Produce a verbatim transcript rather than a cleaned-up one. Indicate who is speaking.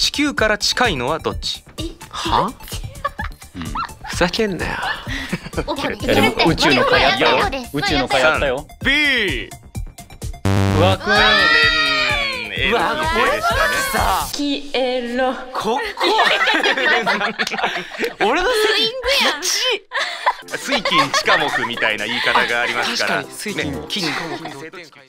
Speaker 1: 地球から近いのはどっち？
Speaker 2: は？ふざけんなよ。
Speaker 3: いやでも宇宙の回やったよ。宇宙の回やったよ。
Speaker 1: B。
Speaker 3: うわくん。
Speaker 1: うわ、これさ、
Speaker 2: 消えろ。
Speaker 1: ここ。
Speaker 2: 俺の
Speaker 4: スイングやん。
Speaker 1: 水金地下木みたいな言い方がありますから。
Speaker 2: 確かに水金
Speaker 1: ね金
Speaker 2: 地下木。